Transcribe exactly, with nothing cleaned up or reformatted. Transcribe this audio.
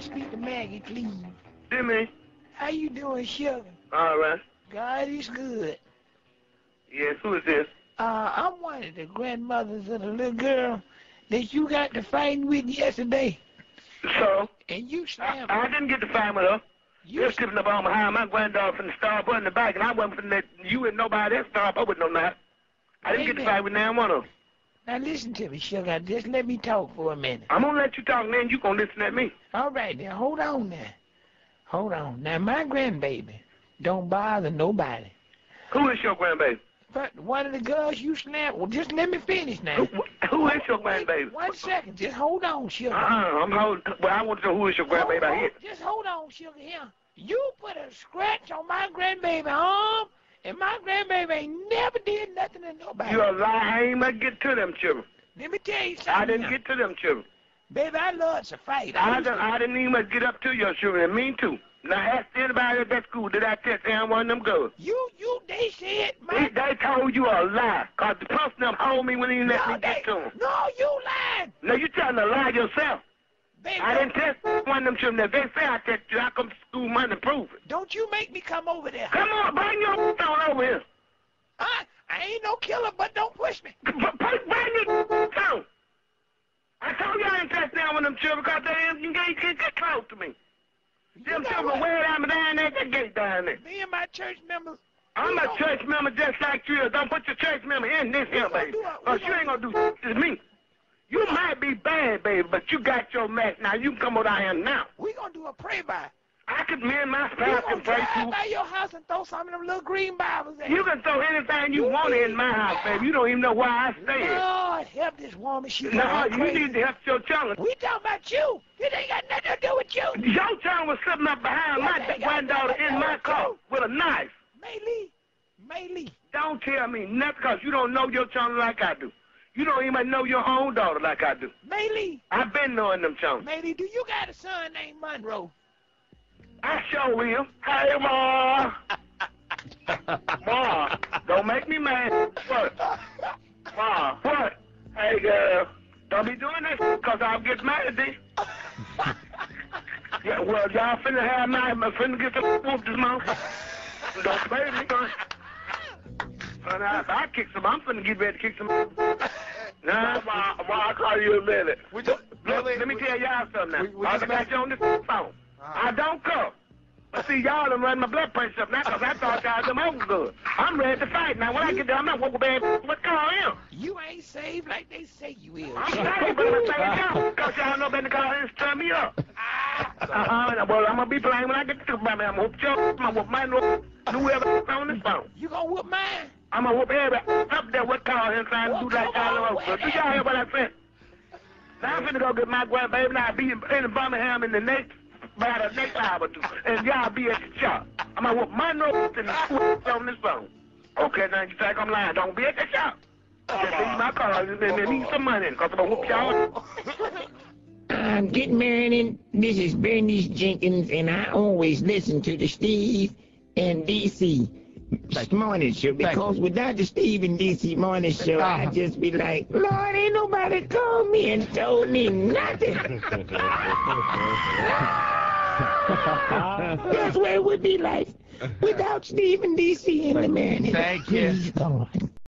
speak to Maggie, please? Do me. How you doing, sugar? All right. God is good. Yes, who is this? Uh, I'm one of the grandmothers of the little girl that you got to fighting with yesterday. So? And you slammed I, I didn't get to fight with her. You You're skipping up on behind my granddaughter from the star up in the back, and I wasn't from that. You and nobody else star up with no knife. I didn't get to fight with now one of them. Now listen to me, sugar. Just let me talk for a minute. I'm gonna let you talk, and then you gonna listen at me. All right, now hold on now. Hold on. Now my grandbaby don't bother nobody. Who is your grandbaby? But one of the girls you snapped. Well, just let me finish now. Who, who is your grandbaby? One second. Just hold on, sugar. Uh-uh. I'm holding. Well, I want to know who is your grandbaby out here. Just hold on, sugar. Here. You put a scratch on my grandbaby arm, and my grandbaby ain't never did nothing to nobody. You're a lie. I ain't gonna get to them children. Let me tell you something. I didn't now. get to them children. Baby, I love to fight. I, I, didn't, I didn't even get up to your children, and me too. Now ask anybody at that school, did I tell them one of them girls? You, you, they said my... They, they told you a lie, because the person them hold me when they didn't let no, me they, get to them. No, you lied. No, you telling a lie yourself. Baby, I didn't test one of them children. If they say I test you, I come to school Monday and prove it. Don't you make me come over there. Come on, bring your on over here. I, I ain't no killer, but don't push me. Bring your on. I told you I ain't test down with them children because they you can't get, get close to me. Them children way down down there, that gate down there. Me and my church members. I'm a church member just like you. Don't put your church member in this here, baby. Because you ain't going to do shit to me. You might be bad, baby, but you got your match. Now, you can come over here now. We going to do a pray-by. I could, me and my spouse can pray too. You by your house and throw some of them little green Bibles in. You can throw anything you, you want in my house, baby. You don't even know where I stay. Lord, help this woman. She no, you crazy. need to help your children. We talking about you. It ain't got nothing to do with you. Your child was sitting up behind yes, my granddaughter in my car you. with a knife. Maylee, Maylee. Don't tell me nothing because you don't know your children like I do. You don't even know your own daughter like I do. Maylee. I've been knowing them children. Maylee, do you got a son named Monroe? I sure will. Hey, Ma. Ma, don't make me mad. What? Ma, what? Hey, girl, don't be doing this because I'll get mad at thee. Yeah, well, y'all finna have my, I'm finna get some whoop this month. Don't play with me, son. And I, if I kick some, I'm finna get ready to kick some. Nah, Ma, Ma, I'll call you in a minute. We just, Look, let me tell y'all something now. We, we I'll just got you on this phone. Uh-huh. I don't cuss. But see, y'all done run my blood pressure up now because I thought y'all them over good. I'm ready to fight. Now, when I get there, I'm not walking bad. What call him? You ain't saved like they say you is. I'm saved, but I'm saying y'all because y'all know better to call him and turn me up. Uh-huh. Well, I'm going to be playing when I get to my man. I'm going to whoop your, I'm going to whoop mine, whoever on this phone. You going to whoop mine? I'm going to whoop everybody up there what call him trying to do like y'all over good. Do y'all hear what I said? Now, I'm finna go get my grandbaby and I'll be in, in Birmingham in the next about the next hour or two, and y'all be at the shop. I'm gonna whoop my nose and the on this phone. Okay, now you think I'm lying. Don't be at the shop. Just leave my car and then need some money, because I'm gonna whoop y'all. I'm good morning. This is Bernice Jenkins, and I always listen to the Steve and D C morning show, because without the Steve and D C morning show, I'd just be like, Lord, ain't nobody called me and told me nothing. That's what it would be like without Steve and D C in the morning. Thank you. Please, God.